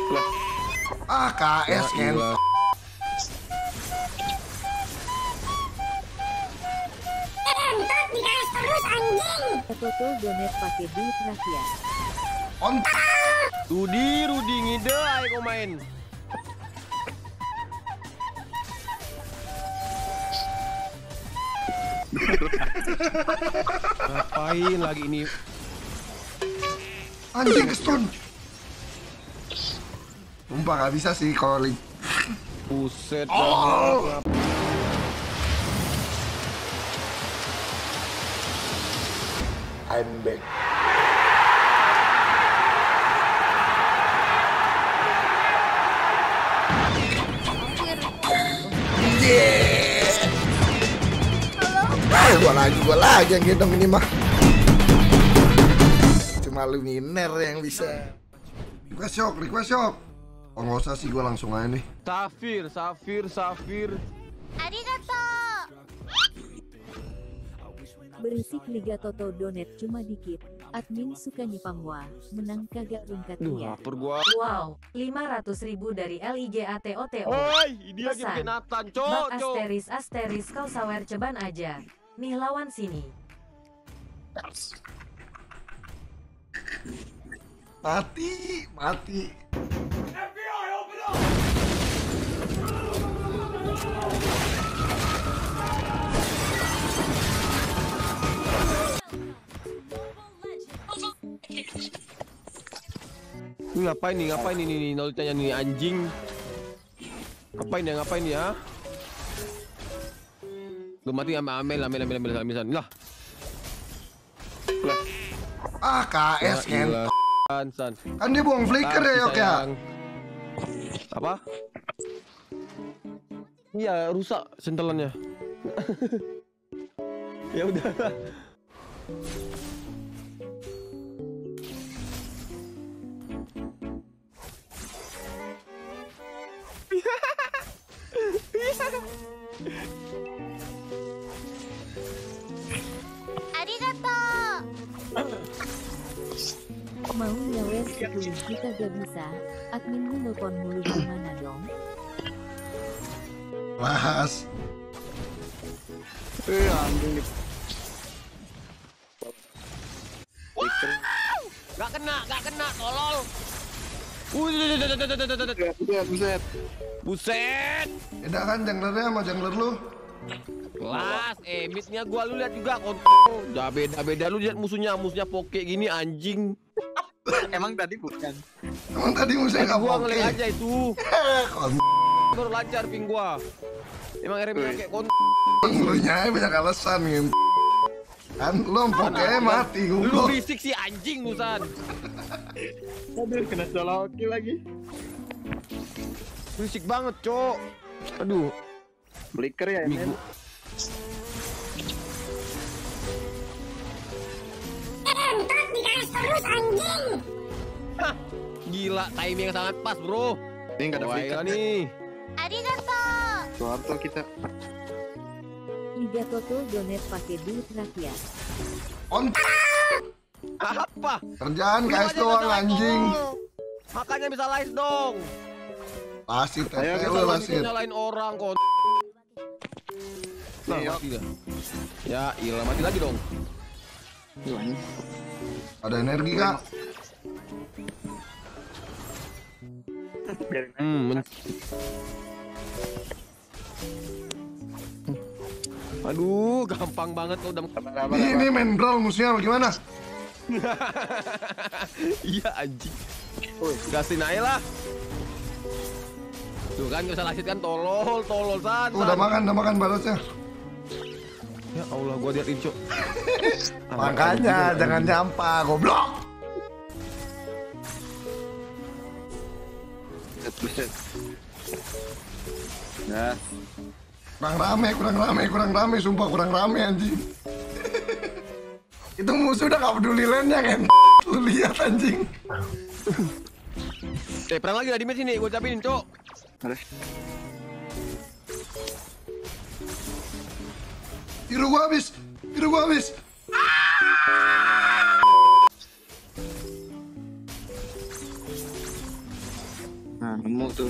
Ah, KS kan. Entot di KS terus anjing. Toto donet pakai duit rakyat. Rudi ngide ayo kau main. Ngapain lagi ini? Anjing stun. Sumpah gak bisa sih kalau Buset. Oh. I'm back. Gua lagi yang gendong ini mah. Cuma Luminer yang bisa. Request shop. Oh nggak usah sih, gua langsung aja nih. Safir. Arigato. Berisik Liga Toto donet cuma dikit. Admin suka nyipang wah. Menang kagak ringkat dia. Lapar gua. Wow, 500.000 dari LIGATOTO. Oi, dia lagi Pesan. bikin Nathan, Bak cok. asteris kau sawer ceban aja. Nih lawan sini. Mati. Ini ngapain ini Nolitanya nih anjing. Ngapain ya? Lu mati sama Amel lah. Ah, KS kan. San. Kan dia buang flicker ya, Yok ya. Apa? Iya, rusak sentelannya. Ya udah. Arigato. Mau nyawer 10 juta gak bisa. Adminmu nelpon mulu gimana dong? Bahas. Anjing. Gak kena, tolol. Buset. Buset. Beda kan junglernya sama jungler lu? Kelas, midnya gua lu lihat juga udah beda lu lihat musuhnya poke gini anjing. Emang tadi bukan. Emang tadi musuhnya nggak Gua oke. ngelag aja itu. Kon- Baru lancar ping gua. Emang RM-nya kayak Lu nya banyak alasan gitu. Kan lu pokoknya mati lu gua. berisik sih anjing Nusan. Aduh, kena Soloki lagi. Berisik banget, Cok. Aduh, Flicker ya, men. Migu. Entot di KS terus anjing. Hah, gila timing yang sangat pas, Bro. Ini nggak ada Wah, flicker iya nih. Arigato. Suarto kita. Liga Toto donet pakai duit rakyat. Apa? Kerjaan Lu KS aja doang nggak anjing. tolol. Makanya bisa live dong. Pasti Ayo, tete kita lu lanjut, lasit. Nyalain orang kok. Nah, Iya. mati dah. Ya, iyalah mati lagi dong. Ada energi kak? Biarin. Aduh, gampang banget lo udah. Ini main brawl musuhnya gimana? Iya anjing. Gasin aja lah. Tuh kan gak usah lasit kan tolol san. Tuh, udah makan balasnya. Ya Allah, gua liatin Cok. Makanya jangan nyampah, goblok. Buset. Nah, Kurang rame, sumpah kurang rame anjing. Itu musuh udah gak peduli lane-nya kan. Lu lihat anjing. Perang lagi lah di match ini, gua capinin Cok. ada. Biru gua habis. Nah, nemu tuh.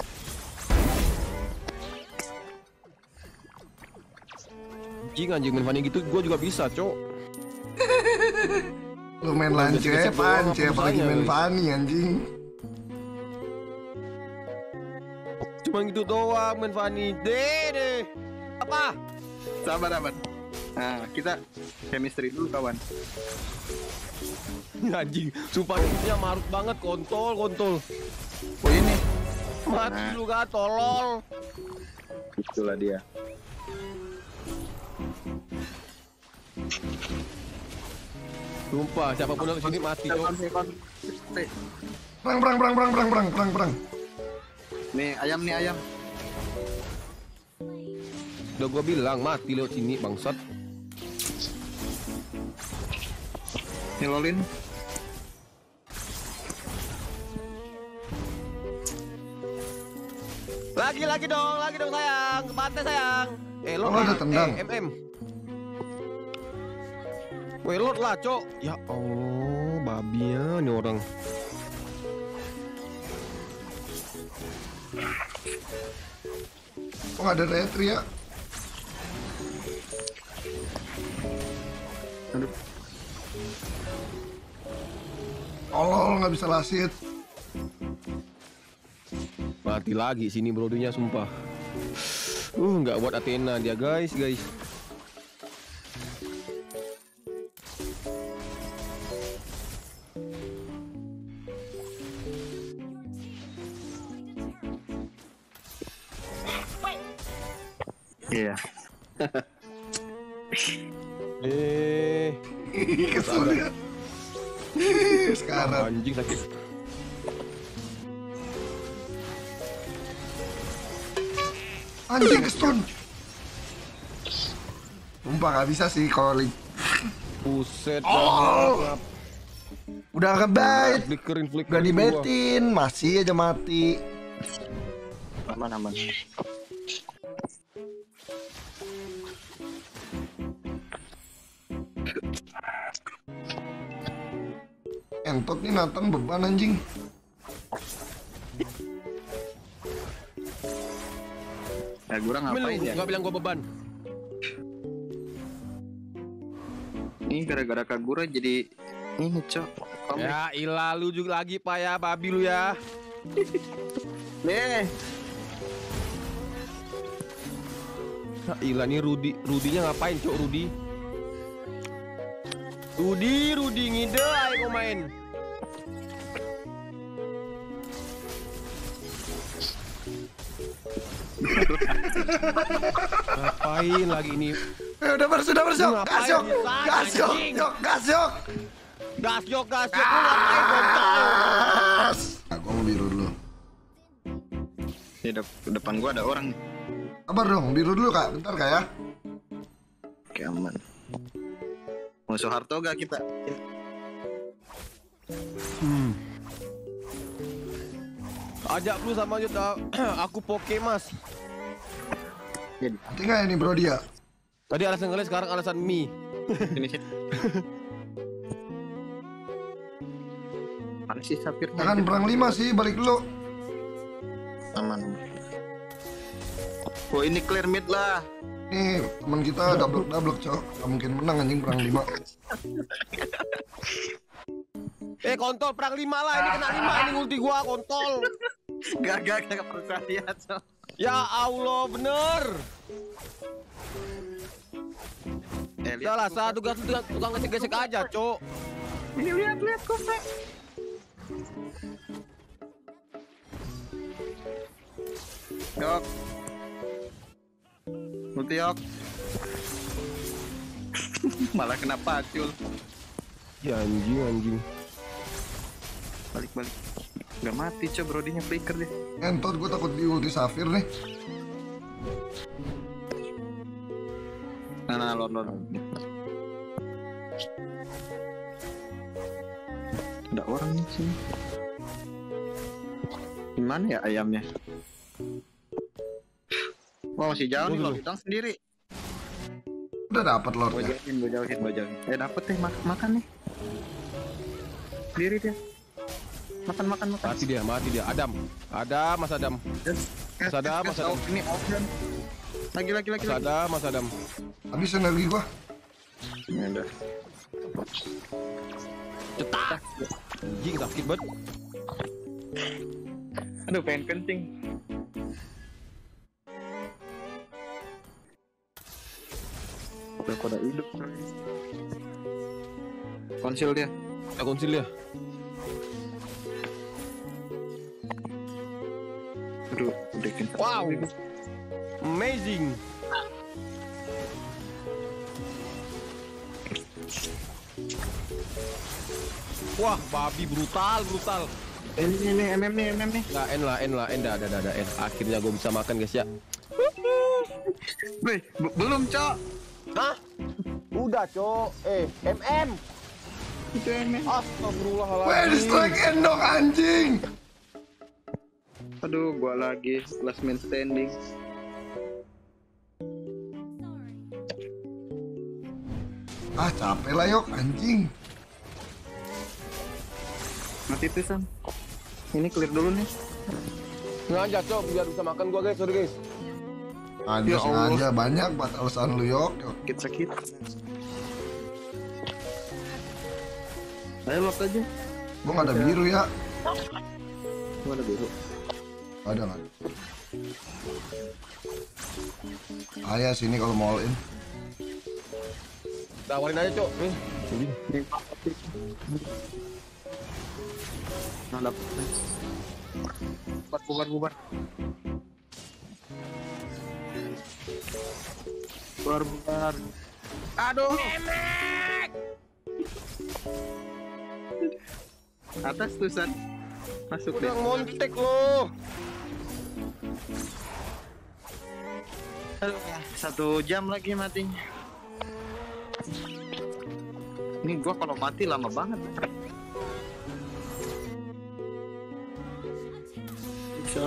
Anjing main Fanny gitu gua juga bisa, Cok. Lu main lancep, apalagi main Fanny anjing. Cuma gitu doang main Fanny. Deh. Apa? Sabar. Nah, kita chemistry dulu kawan. Anjing, sumpah musuhnya marut banget, kontol. Oh ini. Mati lu gak, tolol. Itulah dia. Sumpah, siapapun yang kesini mati, Cok. Perang. Nih ayam. Udah gua bilang mati lewat sini, bangsat. Nyelolin. Lagi dong sayang, ke pantai sayang. Lo ada tendang. MM. Welot lah, Cok. Ya Allah, babinya nih orang. Kok ada retri ya? Aduh. Allah nggak bisa lasit. Mati lagi sini brodinya, sumpah. Nggak buat Athena dia, guys. Iya. Kesel ya. Sekarang Anjing sakit. anjing kestun. Sumpah nggak bisa sih kalau Buset. udah ngebait, Flickerin udah dibetin, masih aja mati. Aman. Entot nih Nathan beban anjing. Ya gua ngapain ya? Nggak bilang gua beban. Ini gara-gara Kagura jadi ini, Cok. Ya ilah, lu juga lagi Pak ya, babi lu ya. Nih. Nah, ilah nih Rudinya ngapain, Cok? Rudi ngide ayo main. Ngapain lagi ini? Udah bersuk. Gas yok. Lu ngapain, kontol? Aku mau biru dulu. Di depan gua ada orang nih. Sabar dong, biru dulu Kak. Bentar Kak ya. Oke, aman. Musuh Harto gak kita? Ajak lu sama Yuta. Aku poke, Mas. Nanti nggak ini bro dia? Tadi alasan ngeles, sekarang alasan mie. Sini. Mana sih Sapir? Jangan perang 5 sih, balik dulu. Aman. Oh ini clear mid lah. Nih teman kita double Cok. Gak mungkin menang anjing perang 5. Kontol perang 5 lah, ini kena 5, ini ulti gua, kontol. Gak percaya, Cok. Ya Allah, bener. Udah lah, satu gas tukang gesek-gesek aja, Cok. Ini lihat kosek. Yok. Multi yok. Malah kena pacul. Ya anjing. Balik. Gak mati, Cok, brodinya flicker deh. Entot gue takut di ulti Safir nih. Nah, lor. Ada orang di sini. Gimana ya ayamnya? Wah, masih jauh nih, lor. Hilang sendiri. Udah dapat Gua lordnya. jauhin. Dapet deh, makan nih. Sendiri dia. Makan. Mati dia. Adam, Mas Adam. Mas Adam. Ini off dan. Lagi. Mas Adam. Habis energi gua. Ini udah. Cetak. Anjing sakit banget. Aduh, pengen kencing. Udah hidup. Konsil dia. Aduh, udah kenceng. Wow. Amazing. Wah, babi brutal. Ini MM nih. Lah, N lah, dah, N. Akhirnya gue bisa makan guys ya. Weh, belum, Cok. Hah? Udah, Cok. MM. Itu MM. Astagfirullahaladzim. Weh, distract endok anjing. Aduh, gua lagi last man standing. Ah, capek lah yok anjing. Mati tuh, Sam. Ini clear dulu nih. Sengaja, Cok, biar bisa makan gua guys, sorry guys. Ada sengaja banyak buat alasan lu yok. Sakit. Ayo lock aja. Gua nggak ada biru ya. Gua ada biru. Ada nggak? Ayah sini kalau mau all in. Tawarin aja, Cok. Nih. Nandap. Bubar. Bubar. Aduh. Atas tulisan. Masuk deh. Udah montek lo. Aduh, 1 jam lagi matinya. Ini gua kalau mati lama banget. Bisa.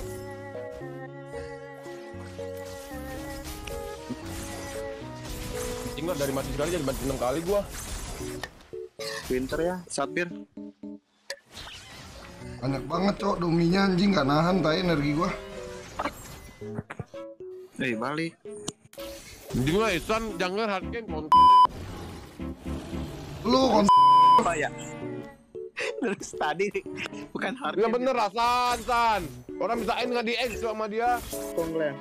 Tinggal dari mati sekali jadi mati 6 kali gua. Pinter ya, Sabir. Banyak banget cok dominya anjing gak nahan tai energi gua. Balik. Juga Isan jangan hargain kon. Lu kon Apa ya? Terus tadi bukan harga. Nggak bener lah San. Orang bisa nggak di X sama dia. Konglen.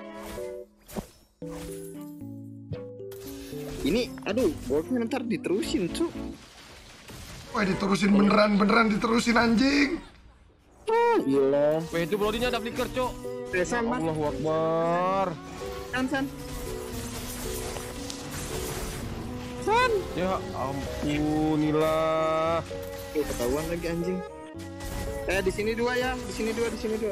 Ini, aduh, goldnya ntar diterusin, cuk. wah diterusin beneran diterusin anjing. Gila. Wah itu brodinya ada flicker cok. San, Mas. Allahu Akbar. San. Ya ampunilah. Ketahuan lagi anjing. Di sini 2 ya, di sini 2.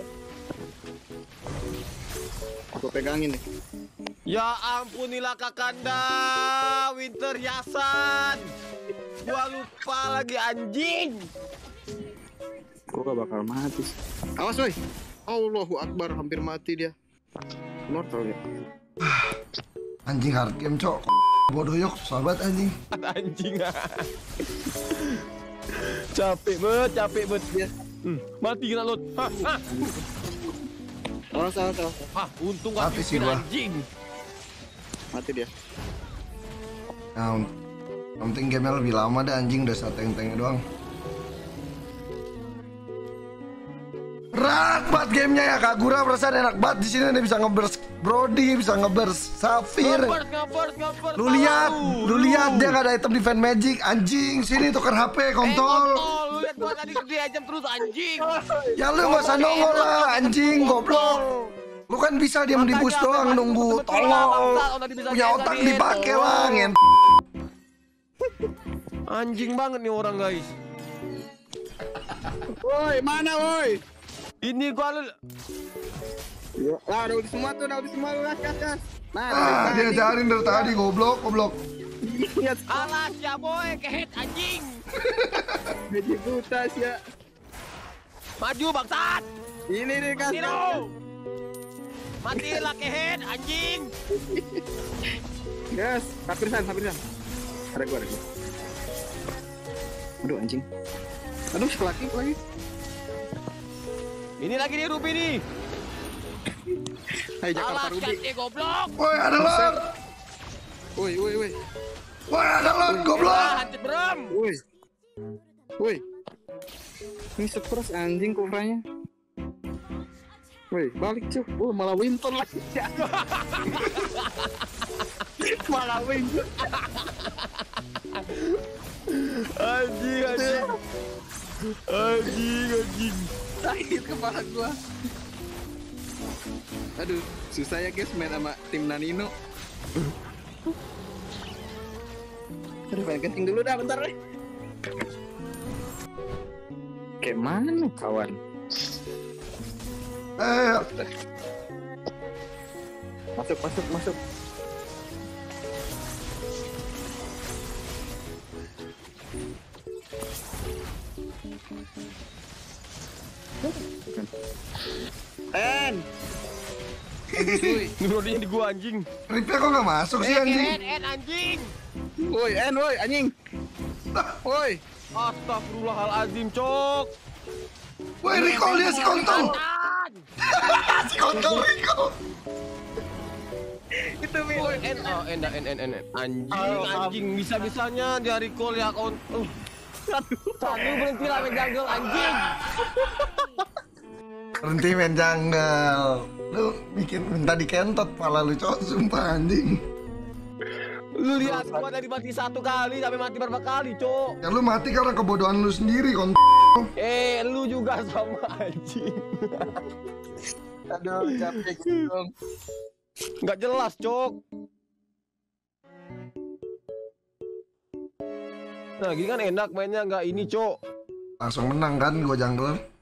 Gua pegangin nih. Ya ampunilah Kakanda, Winter Yasan. Gua lupa lagi anjing. Gua gak bakal mati. Awas woi. Allahu Akbar, hampir mati dia. Mortal ya. Anjing hard game cok. Bodoh yok susah banget anjing. Anjing. Capek bet dia. Mati kena lot. Awas. Untung gak Mati sih bikin gua. anjing. Mati dia. Nah, yang penting game-nya lebih lama dah anjing udah tank-tanknya doang. Berat banget gamenya ya Kagura, perasaan enak banget di sini nih bisa ngeburst Brody, bisa ngeburst Safir. Ngeburst. Lu lihat dia nggak ada item defense magic anjing. Sini tukar HP kontol. Lu lihat gua tadi diajam terus anjing. Ya lu nggak usah nongol lah anjing goblok. Lu kan bisa diam di bus doang nunggu tolong. Punya otak dipakai lah ngent. Anjing banget nih orang guys. Woi, mana woi? Ini gua Ya, udah semua lu gas. Ah, dia ajarin dari tadi goblok. Lihat alas ya boy, kehet anjing. gaji buta ya. Maju bangsat. Ini nih gas. Tiro. Matilah kehet anjing. Gas, Sapir San. Ada gua. Aduh anjing. Aduh, lagi. Ini lagi nih Ruby nih. Hai Jakarta Alas Ruby. kan goblok. Woi, ada lot. Woi. Woi, ada lot, goblok. Hancur Bram. Woi. Ini stres anjing kufranya. Woi, balik cuy. Malah Winton lagi. Malah Winton. Anjing. Sakit kepala gua. Aduh, susah ya guys main sama tim Nanino. Aduh, pengen kencing dulu dah bentar deh. Kayak mana kawan? Masuk. Nurodinya di gua anjing. Ripnya kok nggak masuk sih anjing? Anjing. Woi, anjing. Woi. Astagfirullahaladzim, Cok. Woi, recall dia si kontol. Si kontol recall. Itu Mi. Woi, anjing bisa-bisanya dia recall ya kon. Satu berhenti lah main jungle anjing. Berhenti main jungle. Lu bikin minta dikentot pala lu, Cok, sumpah anjing. Lu lihat gua dari mati satu kali sampai mati berapa kali, Cok. Ya lu mati karena kebodohan lu sendiri, kontol. Lu juga sama anjing. Aduh, capek dong. Nggak jelas, Cok. Nah, gini kan enak mainnya nggak ini, Cok. Langsung menang kan gua jungle.